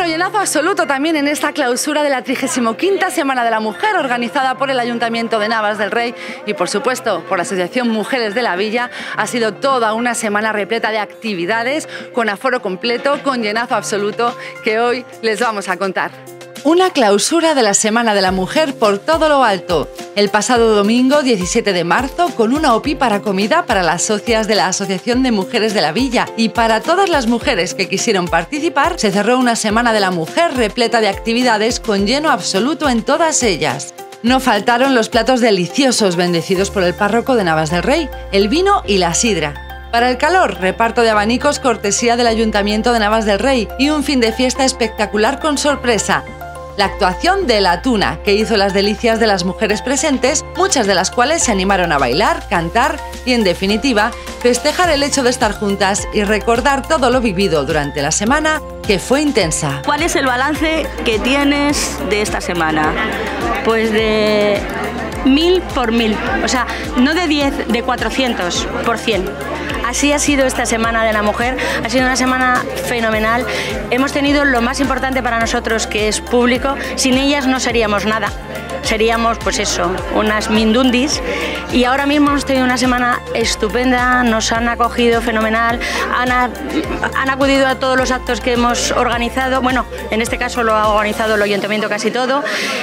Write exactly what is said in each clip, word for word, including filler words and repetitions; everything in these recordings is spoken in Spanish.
Bueno, llenazo absoluto también en esta clausura de la trigésima quinta Semana de la Mujer, organizada por el Ayuntamiento de Navas del Rey y, por supuesto, por la Asociación Mujeres de la Villa. Ha sido toda una semana repleta de actividades, con aforo completo, con llenazo absoluto, que hoy les vamos a contar. Una clausura de la Semana de la Mujer por todo lo alto. El pasado domingo diecisiete de marzo, con una opípara comida para las socias de la Asociación de Mujeres de la Villa y para todas las mujeres que quisieron participar, se cerró una Semana de la Mujer repleta de actividades con lleno absoluto en todas ellas. No faltaron los platos deliciosos bendecidos por el párroco de Navas del Rey, el vino y la sidra. Para el calor, reparto de abanicos cortesía del Ayuntamiento de Navas del Rey y un fin de fiesta espectacular con sorpresa. La actuación de La Tuna, que hizo las delicias de las mujeres presentes, muchas de las cuales se animaron a bailar, cantar y, en definitiva, festejar el hecho de estar juntas y recordar todo lo vivido durante la semana, que fue intensa. ¿Cuál es el balance que tienes de esta semana? Pues de mil por mil, o sea, no de diez, de cuatrocientos por cien. Así ha sido esta Semana de la Mujer, ha sido una semana fenomenal. Hemos tenido lo más importante para nosotros, que es público. Sin ellas no seríamos nada, seríamos pues eso, unas mindundis. Y ahora mismo hemos tenido una semana estupenda, nos han acogido fenomenal, han, a, han acudido a todos los actos que hemos organizado. Bueno, en este caso lo ha organizado el Ayuntamiento casi todo,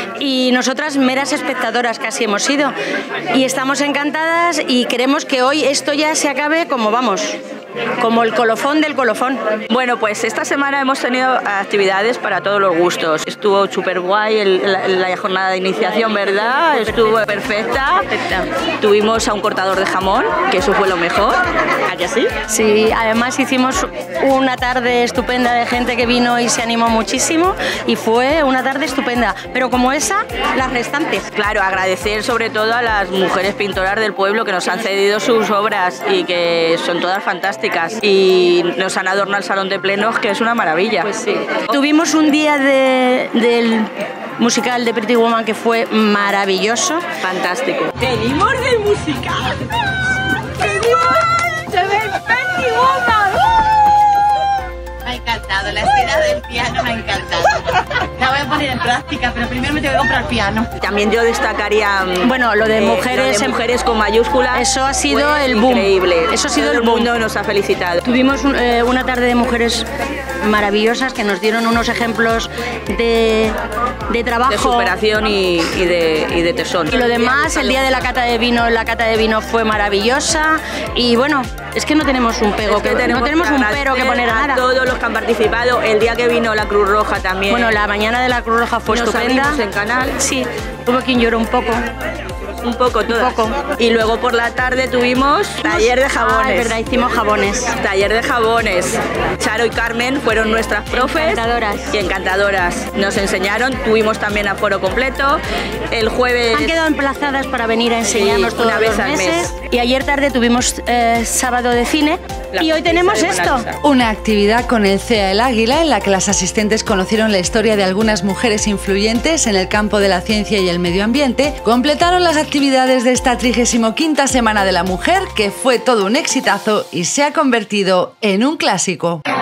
y nosotras meras espectadoras casi hemos sido. Y estamos encantadas y queremos que hoy esto ya se acabe como vamos, como el colofón del colofón. Bueno, pues esta semana hemos tenido actividades para todos los gustos. Estuvo súper guay la, la jornada de iniciación, ¿verdad? Estuvo perfecta. perfecta. Tuvimos a un cortador de jamón, que eso fue lo mejor. ¿A que sí? Sí, además hicimos una tarde estupenda de gente que vino y se animó muchísimo, y fue una tarde estupenda. Pero como esa, las restantes. Claro, agradecer sobre todo a las mujeres pintoras del pueblo que nos han cedido sus obras y que son todas fantásticas. Y nos han adornado el salón de plenos, que es una maravilla. Pues sí. Tuvimos un día de, del musical de Pretty Woman que fue maravilloso. Fantástico. ¡Venimos del musical! ¡Venimos de ver Pretty Woman! Me ha encantado, la escena del piano me ha encantado. La voy a poner en práctica, pero primero me tengo que comprar piano. También yo destacaría, bueno, lo de eh, mujeres, lo de mujeres con mayúsculas. Eso ha sido el boom. Increíble. Eso ha sido Todo el boom. El mundo nos ha felicitado. Tuvimos eh, una tarde de mujeres maravillosas que nos dieron unos ejemplos de, de trabajo, de superación y, y, de, y de tesón. Y lo demás, el día de la cata de vino, la cata de vino fue maravillosa. Y bueno, es que no tenemos un pego, es que que, tenemos no tenemos que un pero que poner a nada. Todos los que han participado, el día que vino la Cruz Roja también. Bueno, la mañana de la Cruz Roja fue Nos estupenda. abrimos en canal. Sí, hubo quien lloró un poco. Un poco, todas. Un poco. Y luego por la tarde tuvimos taller de jabones. Ah, es verdad, hicimos jabones. Taller de jabones. Charo y Carmen fueron nuestras profes. Encantadoras. Y encantadoras. Nos enseñaron, tuvimos también aforo completo. El jueves... Han quedado emplazadas para venir a enseñarnos sí, todos una vez los al meses. mes. Y ayer tarde tuvimos eh, sábado de cine. La y hoy tenemos esto. Una actividad con el C E A El Águila en la que las asistentes conocieron la historia de algunas mujeres influyentes en el campo de la ciencia y el medio ambiente. Completaron las actividades de esta trigésima quinta Semana de la Mujer, que fue todo un exitazo y se ha convertido en un clásico.